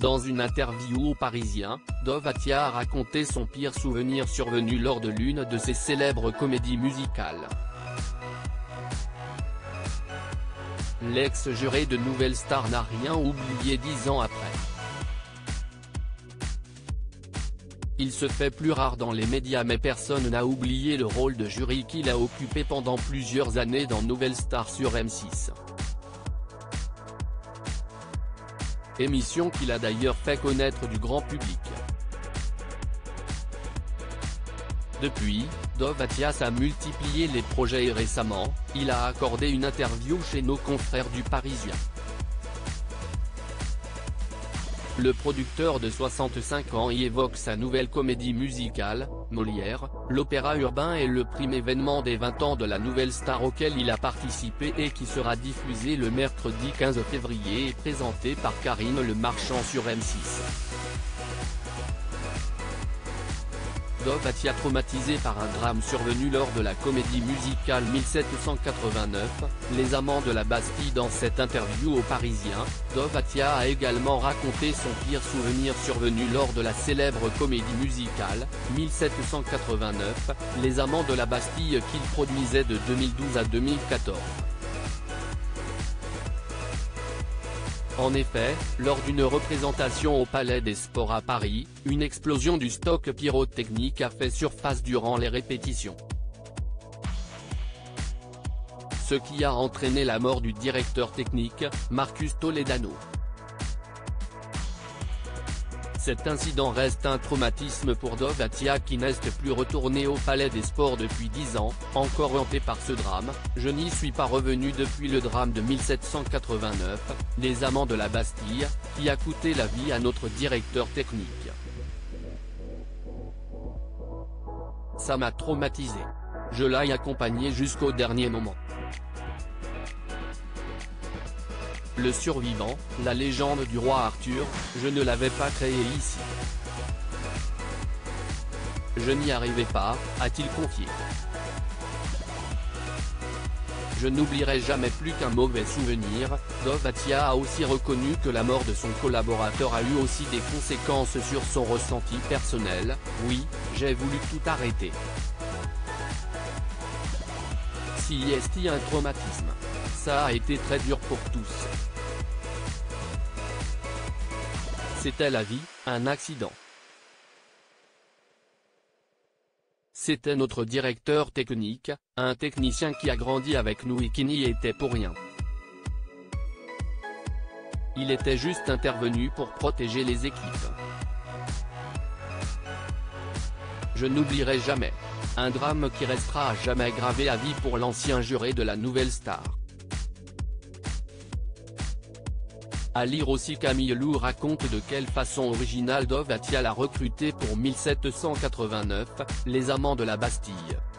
Dans une interview au Parisien, Dov Atia a raconté son pire souvenir survenu lors de l'une de ses célèbres comédies musicales. L'ex-juré de Nouvelle Star n'a rien oublié 10 ans après. Il se fait plus rare dans les médias mais personne n'a oublié le rôle de jury qu'il a occupé pendant plusieurs années dans Nouvelle Star sur M6. Émission qu'il a d'ailleurs fait connaître du grand public. Depuis, Dov Atia a multiplié les projets et récemment, il a accordé une interview chez nos confrères du Parisien. Le producteur de 65 ans y évoque sa nouvelle comédie musicale, Molière, l'opéra urbain et le prime événement des 20 ans de la Nouvelle Star auquel il a participé et qui sera diffusé le mercredi 15 février et présenté par Karine Le Marchand sur M6. Dov Atia traumatisé par un drame survenu lors de la comédie musicale 1789, Les Amants de la Bastille. Dans cette interview au Parisien, Dov Atia a également raconté son pire souvenir survenu lors de la célèbre comédie musicale, 1789, Les Amants de la Bastille qu'il produisait de 2012 à 2014. En effet, lors d'une représentation au Palais des Sports à Paris, une explosion du stock pyrotechnique a fait surface durant les répétitions. Ce qui a entraîné la mort du directeur technique, Marcus Toledano. Cet incident reste un traumatisme pour Dov Atia qui n'est plus retourné au Palais des Sports depuis 10 ans, encore hanté par ce drame. Je n'y suis pas revenu depuis le drame de 1789, Les Amants de la Bastille, qui a coûté la vie à notre directeur technique. Ça m'a traumatisé. Je l'ai accompagné jusqu'au dernier moment. Le survivant, la légende du roi Arthur, je ne l'avais pas créé ici. Je n'y arrivais pas, a-t-il confié. Je n'oublierai jamais plus qu'un mauvais souvenir. Dov Atia a aussi reconnu que la mort de son collaborateur a eu aussi des conséquences sur son ressenti personnel. Oui, j'ai voulu tout arrêter. Si est un traumatisme. Ça a été très dur pour tous. C'était la vie, un accident. C'était notre directeur technique, un technicien qui a grandi avec nous et qui n'y était pour rien. Il était juste intervenu pour protéger les équipes. Je n'oublierai jamais. Un drame qui restera à jamais gravé à vie pour l'ancien juré de la Nouvelle Star. À lire aussi Camille Lou raconte de quelle façon originale Dov Atia l'a recruté pour 1789, Les Amants de la Bastille.